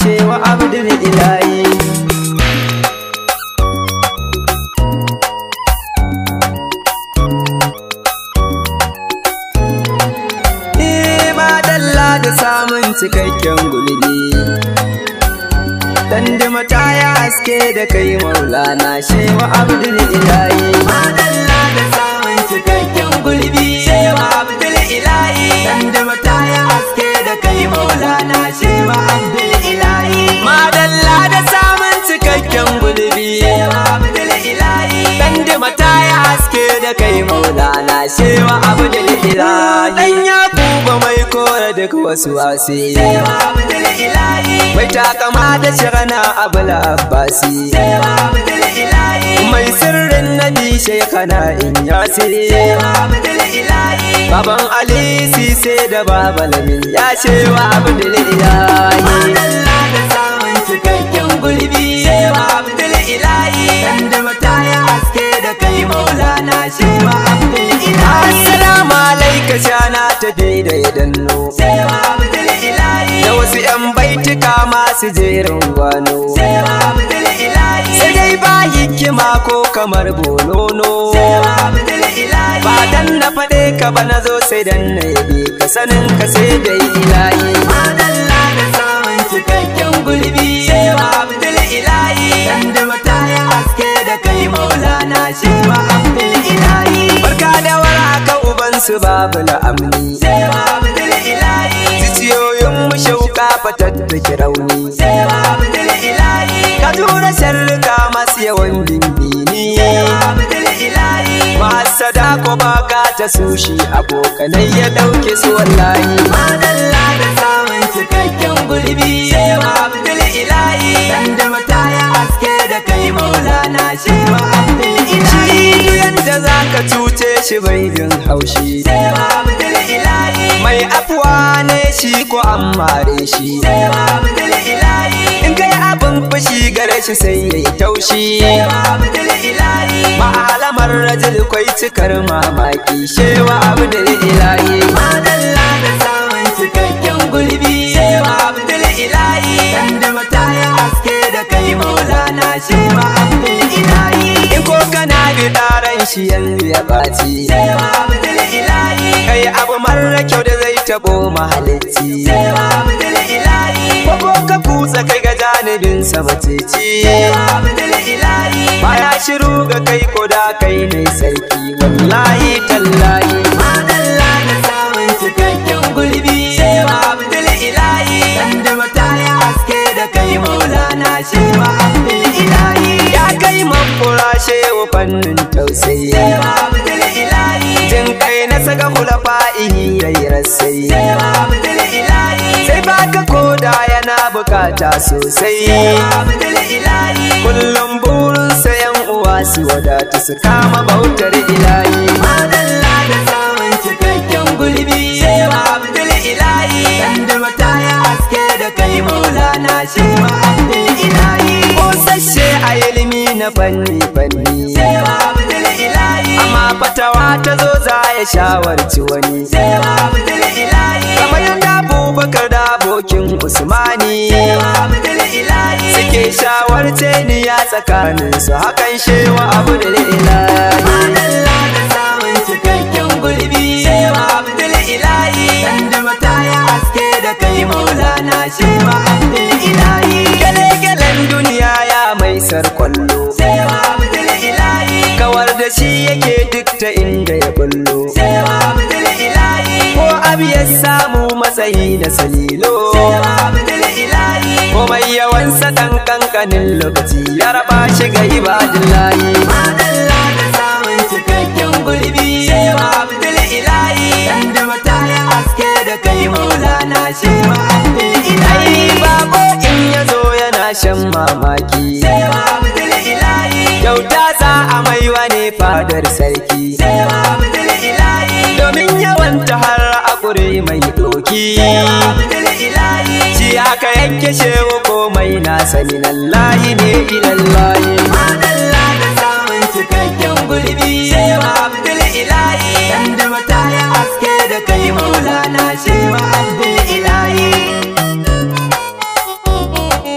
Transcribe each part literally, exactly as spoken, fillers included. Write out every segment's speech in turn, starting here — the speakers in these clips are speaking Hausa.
shewa Abdul Ilahi. Da samun cikakken gulbi Dandima ta yi haske da kai Maulana shewa Abdul Ilahi. Madalla da samun cikakken gulbi shewa Abdul Ilahi. Dandima ta yi haske da kai Maulana shewa Abdul Ilahi. Madalla da samun cikakken gulbi shewa Abdul Ilahi. Dandima ta yi haske da kai Maulana shewa Abdul Ilahi. Dan Yakuba mai kora duk wasu wasi shewa Abdul Ilahi. Mai takama da shirana Abul Abbasi shewa Abdul Ilahi. Mai sirrin Nabi Sheikhana Inyasi shewa Abdul Ilahi. Baban Ali Sise da Baba Lamin ya shewa Abdul Ilahi. Madalla da samun cikakken gulbi shewa Abdul Ilahi. Dandima ta yi haske da kai Maulana shewa Abdul Ilahi. Assalamu alaika shana tafi da danno shewa Abdul Ilahi. Da wasu yan baitika masu jerin gwano shewa Abdul Ilahi. Sai dai ba hikima ko kamar bonono shewa Abdul Ilahi. Ba dan na faɗe ka ba na zo sai dan na yabe ka sanin ka sai dai ilahi. Madalla da samun cikakken gulbi shewa Abdul Ilahi. Dandima ta yi haske da kai Maulana shewa Abdul Ilahi. Barka da warhaka ubansu babu la'amni shewa Abdul Ilahi. Zuciyoyin mu shauka fatattaki rauni shewa Abdul Ilahi. Ka tura sharrika masu yawan bimbini shewa Abdul Ilahi. Masada ko baka ta sushi abokanai ya dauke su wallahi. Madalla da samun cikakken gulbi shewa Abdul Ilahi. Dandima ta yi haske da kai Maulana shewa Abdul Ilahi. Shi yanda zaka cuce shi bai jin haushi shewa Abdul Ilahi. Mai afuwa ne shi ko an mare shi shewa Abdul Ilahi. In kai abin fushi gare shi sai yayi taushi shewa Abdul Ilahi. Ma'alamar rajul kwai cikar mamaki shewa Abdul Ilahi. Madalla da samun cikakken gulbi shewa Abdul Ilahi. Dandima ta yi haske da kai Maulana shewa Abdul Ilahi. In ko kana bi ɗaran shi yanzu ya ɓaci shewa Abdul Ilahi. Kai abu mara kyau da zai tabo mahalicci shewa Abdul Ilahi. Ko ka kutsa kai ga janibin sa maceci shewa Abdul Ilahi. Baya shiru ga kai ko da kai ne sarki wallahi tallahi. Madalla da samun cikakken gulbi shewa Abdul Ilahi. Dandima ta yi haske da kai Maulana shewa Abdul Ilahi. Ya kai makura shewa fannin tausayi shewa Abdul Ilahi. Jin kai na saka hulafa'ihi yayi rasai shewa Abdul Ilahi. Sai baka koda yana bukata sosai shewa Abdul Ilahi. Kullum burinsa yan uwa su wadata su kama bautar ilahi. Madalla da samun cikakken gulbi shewa Abdul Ilahi. Dandima ta yi haske da kai Maulana shewa Abdul Ilahi. Kosasshe a ilimi na fanni fanni shewa Abdul Ilahi. Amma fatawa ta zo za ya shawarci wani shewa Abdul Ilahi. Kamar yadda Abubakar da abokin Usmani shewa Abdul Ilahi. Suke shawarce ni ya tsakanin su hakan shewa Abdul Ilahi. Madalla da samun cikakken gulbi shewa Abdul Ilahi. Dandima ta yi haske da kai Maulana shewa Abdul Ilahi. Gele-gelen duniya ya mai sarkwallo shewa Abdul Ilahi. Kawar da shi yake duk ta inda ya bullo shewa Abdul Ilahi. Ko abu ya samu matsayi na salilo shewa Abdul Ilahi. Komai yawansa dan kankanin lokaci ya raba shi ga ibadullahi. Madalla da samun cikakken gulbi shewa Abdul Ilahi. Dandima ta yi haske da kai Maulana shewa Abdul Ilahi. Bako in ya zo yana shan mamaki shewa Abdul Ilahi. Kyauta za a mai wane fadar sarki shewa Abdul Ilahi. Domin yawan ta har a ƙure mai doki shewa Abdul Ilahi. Shi haka yanke shewa komai na sani lallahi ne ilallahi. Madalla da samun cikakken gulbi shewa Abdul Ilahi. Dandima ta yi haske da kai Maulana shewa Abdul Ilahi.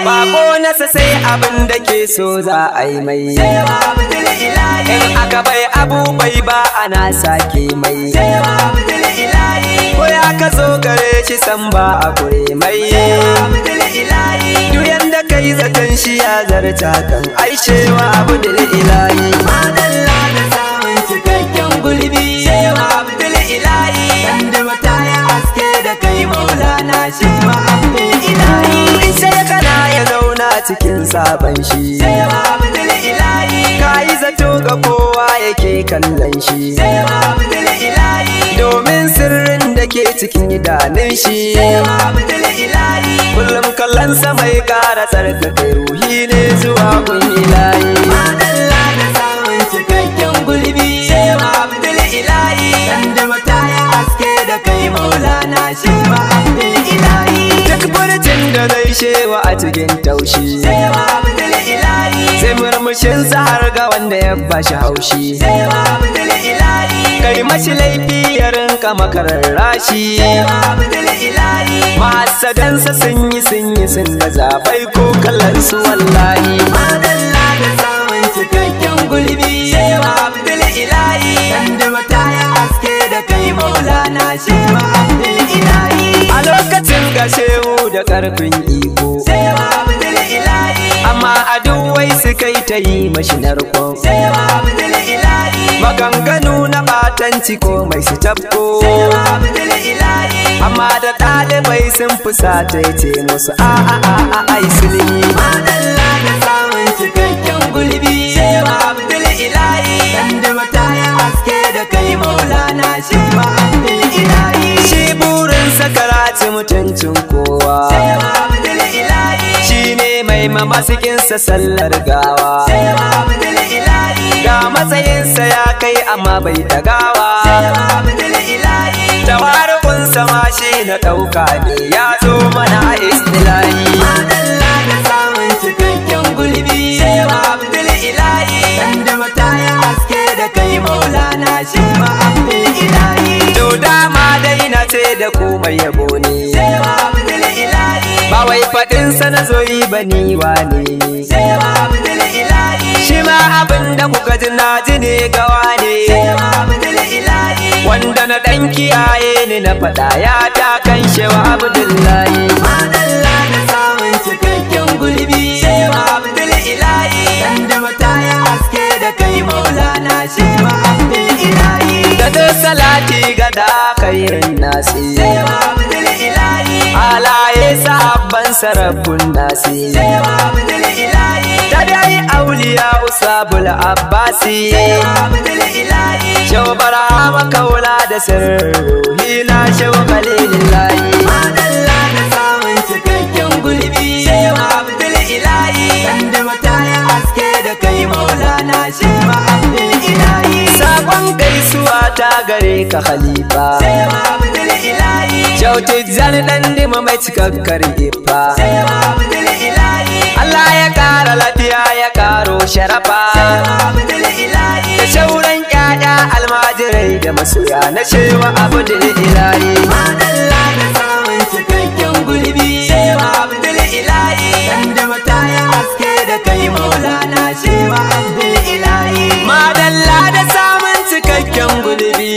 bako nasa sai abin da ke so za a yi mai. Shehu Abdul Ilahi in aka bai abu bai ba ana sake mai. Shehu Abdul Ilahi ko ya ka zo gare shi san ba a kure mai. Shehu Abdul Ilahi duk yanda kai zaton shi ya zarta kan ai Shehu Abdul Ilahi. Madalla da samun cikakken gulbi. Shehu Abdul Ilahi dan da mata ya haske da kai Maulana Shehu Abdul Ilahi. Sai kana ya zauna cikin sabon shi. Shehu Abdul Ilahi ka yi zato ga kowa yake kallon shi. Shehu Abdul Ilahi domin sirrin da ke cikin idanun shi. Shehu Abdul Ilahi kullum kallon sa mai kara tsarkake ruhi ne zuwa gun ilahi. Madalla da samun cikakken gulbi. Shehu Abdul Ilahi dan da mata ya haske da kai Maulana Shehu Abdul Ilahi. Duk burcin da zai shewa a cikin taushi. Shehu Abdul Ilahi sai murmushin sa har ga wanda ya bashi haushi. Shehu Abdul Ilahi kai mashi laifi ya rinka makarar rashi. Shehu Abdul Ilahi mahasadansa sun yi sun yi sun da zabai ko kallon su wallahi. Madalla da samun cikakken gulbi. Shehu Abdul Ilahi dan da mata ya haske da kai Maulana Shehu Abdul Ilahi. A lokacin ga shehu da karfin iko. Shehu Abdul Ilahi amma aduwai su kai ta yi mashi narko. Shehu Abdul Ilahi maganganu na batanci ko mai su tabko. Shehu Abdul Ilahi amma da ɗalibai sun fusata ya ce musu a a a a ai sulhi. Madalla da samun cikakken gulbi. Shehu Abdul Ilahi dan da mata ya haske da kai Maulana Shehu Abdul Ilahi. Shi burinsa karaci mutuncin kowa. Shehu Abdul Ilahi shi ne mai mamasikinsa sallar gawa. Shehu Abdul Ilahi ga matsayinsa ya kai amma bai dagawa. Shehu Abdul Ilahi tawarukunsa ma shi na ɗauka ne ya zo mana a istilahi. Madalla da samun cikakken gulbi. Shehu Abdul Ilahi dan da mata ya haske da kai Maulana Shehu Abdul Ilahi. To dama dai na ce da ku mai yabo ne. Shehu Abdul Ilahi ba wai faɗin sa na zoyi ba ni wane ne. Shehu Abdul Ilahi shi ma abin da kuka ji na ji ne gawa ne. Shehu Abdul Ilahi wanda na ɗan kiyaye ni na faɗa ya ta kan Shehu Abdullahi. Madalla da samun cikakken gulbi. Shehu Abdul Ilahi dan da mata ya haske da kai Maulana Shehu Abdul Ilahi. Da duk salati ga da khairin nasi. Shehu Abdul Ilahi alaye sahabban sarafun nasi. Shehu Abdul Ilahi tabi'ai auliya usabul abbasi. Shehu Abdul Ilahi Shehu Barhama kaula da sirruhi na Shehu Khalilullahi. Madalla da samun cikakken gulbi. Shehu Abdul Ilahi dan da mata ya haske da kai Maulana Shehu Abdul Ilahi. Sakon gaisuwa ta gare ka Khalifa. Shehu Abdul Ilahi Shehu Tijjani dan dima mai cikakkar ifa. Shehu Abdul Ilahi Allah ya kara lafiya ya karo sharafa. Shehu Abdul Ilahi da shauran ƴaƴa almajirai da masoya na Shehu Abdul Ilahi. Madalla da samun cikakken gulbi. Shehu Abdul Ilahi dan da mata ya haske da kai Maulana Shehu Abdul Ilahi. Madalla da samun cikakken gulbi.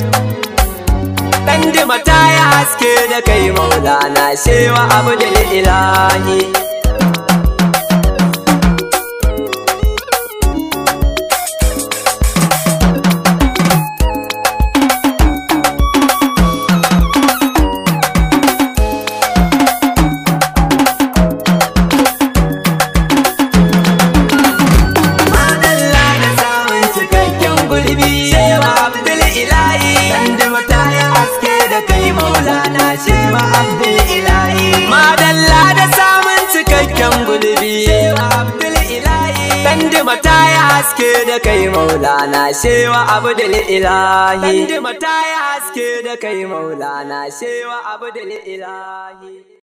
Dan da mata ya haske da kai Maulana Shehu Abdul Ilahi. Haske da kai Maulana Shehu Abdul Ilahi. Dan da mata ya haske da kai Maulana Shehu Abdul Ilahi.